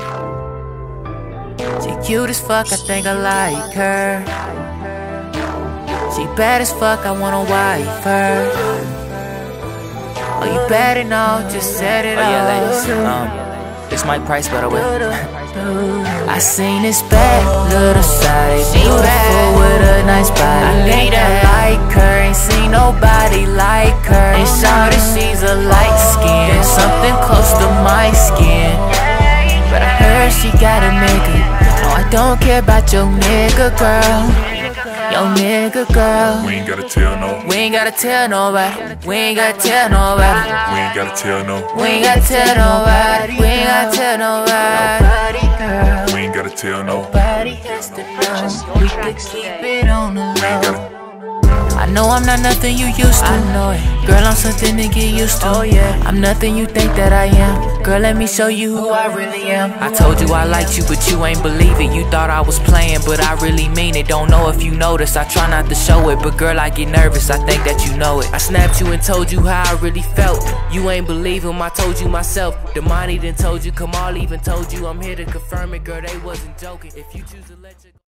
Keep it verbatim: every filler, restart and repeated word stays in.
She cute as fuck, I think I like her. She bad as fuck, I wanna wife her. Oh, you better know, just set it Oh yeah, off. ladies, um, this my price, but I will. I seen this bad little side, beautiful with a nice body. I think I like her, ain't seen nobody like her. Ain't saw that she's a light skin, something close to my skin. But I heard she got a nigga. No, I don't care about your nigga, girl. Yo nigga, girl. We ain't gotta tell no. We ain't gotta tell nobody. We ain't gotta tell nobody. We ain't gotta tell no. We ain't gotta tell nobody. We ain't gotta tell nobody. Girl. We ain't gotta tell no. Nobody has to know. We can keep it on the We ain't low. gotta. I know I'm not nothing you used to. I know it. Girl, I'm something to get used to. Oh yeah. I'm nothing you think that I am. Girl, let me show you who I really am. I told you I liked you, but you ain't believe it. You thought I was playing, but I really mean it. Don't know if you notice, I try not to show it, but girl, I get nervous, I think that you know it. I snapped you and told you how I really felt. You ain't believe him, I told you myself. Damani done told you, Kamal even told you. I'm here to confirm it, girl, they wasn't joking. If you choose to let you